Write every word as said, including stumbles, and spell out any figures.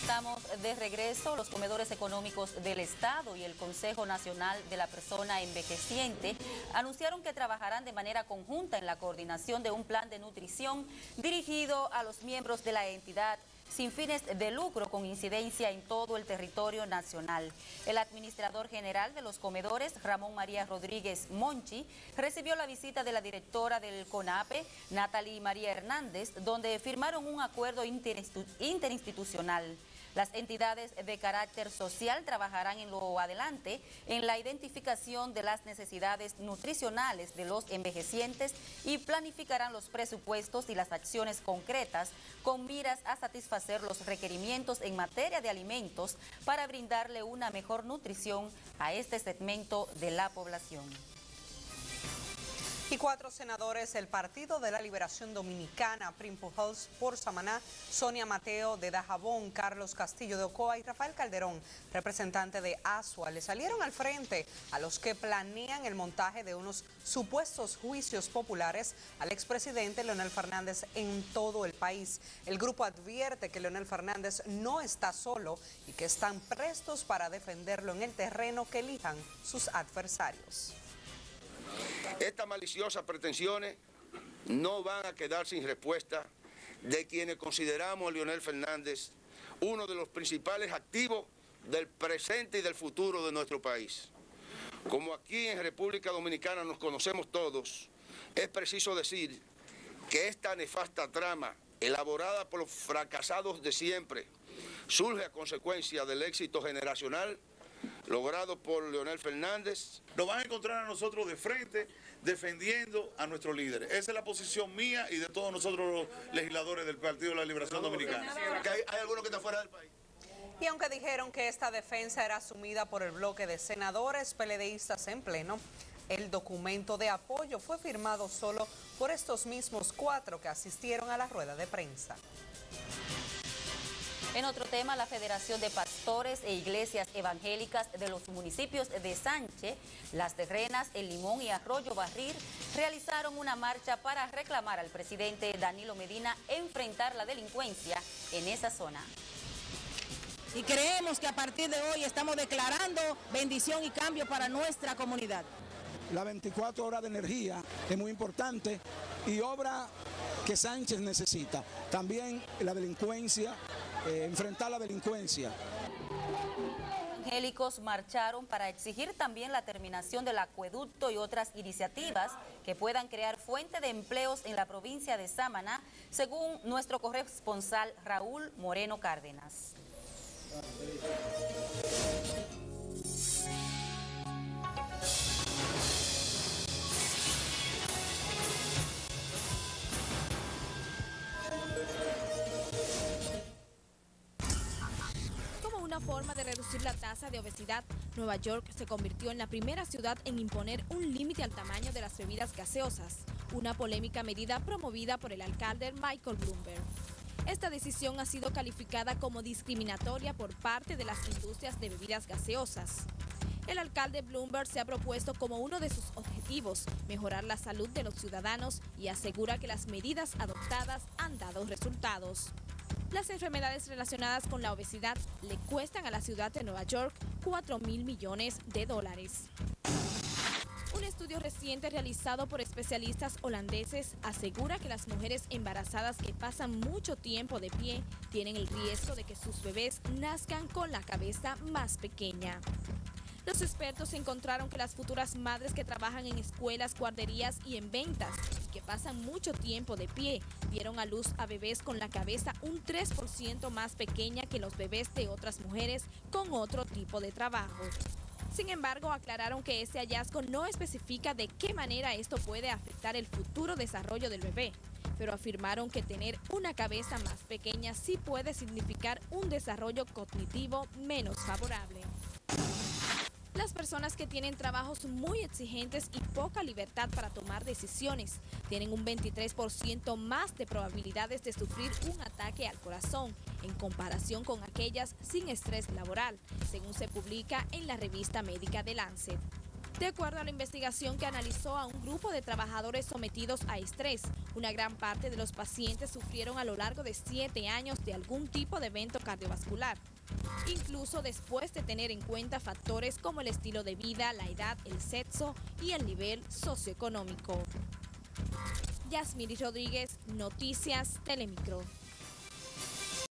Estamos de regreso. Los comedores económicos del Estado y el Consejo Nacional de la Persona Envejeciente anunciaron que trabajarán de manera conjunta en la coordinación de un plan de nutrición dirigido a los miembros de la entidad sin fines de lucro con incidencia en todo el territorio nacional. El administrador general de los comedores, Ramón María Rodríguez Monchi, recibió la visita de la directora del CONAPE, Natalie María Hernández, donde firmaron un acuerdo interinstitucional. Las entidades de carácter social trabajarán en lo adelante en la identificación de las necesidades nutricionales de los envejecientes y planificarán los presupuestos y las acciones concretas con miras a satisfacer los requerimientos en materia de alimentos para brindarle una mejor nutrición a este segmento de la población. Y cuatro senadores del Partido de la Liberación Dominicana, Prim Pujols por Samaná, Sonia Mateo de Dajabón, Carlos Castillo de Ocoa y Rafael Calderón, representante de Asua, le salieron al frente a los que planean el montaje de unos supuestos juicios populares al expresidente Leonel Fernández en todo el país. El grupo advierte que Leonel Fernández no está solo y que están prestos para defenderlo en el terreno que elijan sus adversarios. Estas maliciosas pretensiones no van a quedar sin respuesta de quienes consideramos a Leonel Fernández uno de los principales activos del presente y del futuro de nuestro país. Como aquí en República Dominicana nos conocemos todos, es preciso decir que esta nefasta trama, elaborada por los fracasados de siempre, surge a consecuencia del éxito generacional logrado por Leonel Fernández. Nos van a encontrar a nosotros de frente defendiendo a nuestros líderes. Esa es la posición mía y de todos nosotros los legisladores del Partido de la Liberación Dominicana. ¿Hay, hay alguno que está fuera del país? Y aunque dijeron que esta defensa era asumida por el bloque de senadores peledeístas en pleno, el documento de apoyo fue firmado solo por estos mismos cuatro que asistieron a la rueda de prensa. En otro tema, la Federación de Pastores e Iglesias Evangélicas de los municipios de Sánchez, Las Terrenas, El Limón y Arroyo Barril realizaron una marcha para reclamar al presidente Danilo Medina enfrentar la delincuencia en esa zona. Y creemos que a partir de hoy estamos declarando bendición y cambio para nuestra comunidad. Las veinticuatro horas de energía es muy importante y obra que Sánchez necesita. También la delincuencia, eh, enfrentar la delincuencia. Evangélicos marcharon para exigir también la terminación del acueducto y otras iniciativas que puedan crear fuente de empleos en la provincia de Samaná, según nuestro corresponsal Raúl Moreno Cárdenas. Como una forma de reducir la tasa de obesidad, Nueva York se convirtió en la primera ciudad en imponer un límite al tamaño de las bebidas gaseosas, una polémica medida promovida por el alcalde Michael Bloomberg. Esta decisión ha sido calificada como discriminatoria por parte de las industrias de bebidas gaseosas. El alcalde Bloomberg se ha propuesto como uno de sus objetivos mejorar la salud de los ciudadanos y asegura que las medidas adoptadas han dado resultados. Las enfermedades relacionadas con la obesidad le cuestan a la ciudad de Nueva York cuatro mil millones de dólares. Un estudio reciente realizado por especialistas holandeses asegura que las mujeres embarazadas que pasan mucho tiempo de pie tienen el riesgo de que sus bebés nazcan con la cabeza más pequeña. Los expertos encontraron que las futuras madres que trabajan en escuelas, guarderías y en ventas y que pasan mucho tiempo de pie dieron a luz a bebés con la cabeza un tres por ciento más pequeña que los bebés de otras mujeres con otro tipo de trabajo. Sin embargo, aclararon que ese hallazgo no especifica de qué manera esto puede afectar el futuro desarrollo del bebé, pero afirmaron que tener una cabeza más pequeña sí puede significar un desarrollo cognitivo menos favorable. Las personas que tienen trabajos muy exigentes y poca libertad para tomar decisiones tienen un veintitrés por ciento más de probabilidades de sufrir un ataque al corazón en comparación con aquellas sin estrés laboral, según se publica en la revista médica The Lancet. De acuerdo a la investigación que analizó a un grupo de trabajadores sometidos a estrés, una gran parte de los pacientes sufrieron a lo largo de siete años de algún tipo de evento cardiovascular, incluso después de tener en cuenta factores como el estilo de vida, la edad, el sexo y el nivel socioeconómico. Yasmiri Rodríguez, Noticias Telemicro.